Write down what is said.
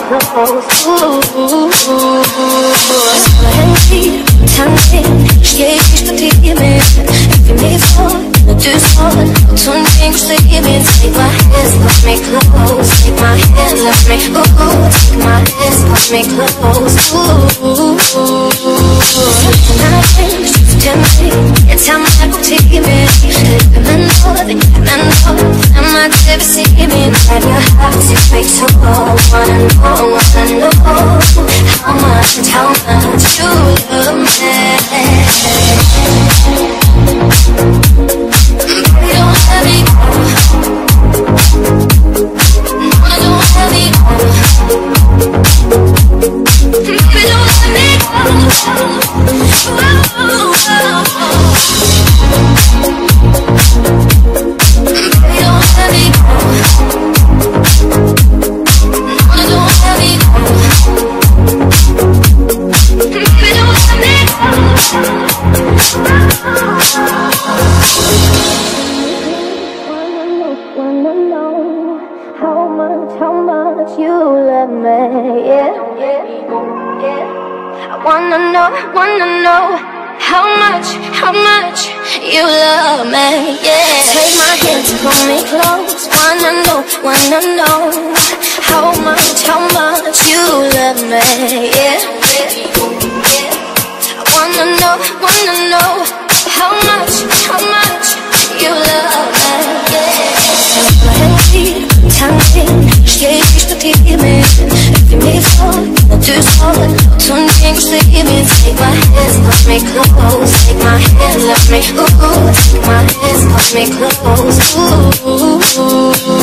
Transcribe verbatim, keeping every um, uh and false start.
close. Ooh, Henry, tanken, stehe ich vor dir mit. Ich bin mir vor, du soll, tun things to give me. Take my hands, push me close. Take my hands, love me, ooh. Take my hands, push me close. Ooh, tonight, tempting, it's time I go take you in. Living all of it, and all, I'm not ever seeing me. Grab your heart, six feet so low. Wanna know, wanna know how much, how much you love me. Baby, don't let me go. No, don't let me go. Baby, don't let me go. Oh, oh, baby, don't let me go. No, don't let me go. Baby, don't let me go. Wanna know how much, how much you love me, yeah, yeah, yeah. I wanna know, wanna know how much, how much you love me, yeah. Take my hand to pull me close. Wanna know, wanna know how much, how much you love me, yeah, yeah. I wanna know, wanna know how much, how much you love me, yeah. Henry, tanken, stehe ich vor dir mit. Ich bin mir vor, du soll, tun things to give me. Take my hands, push me close. Take my hands, love me, ooh. Take my hands, push me close. Ooh.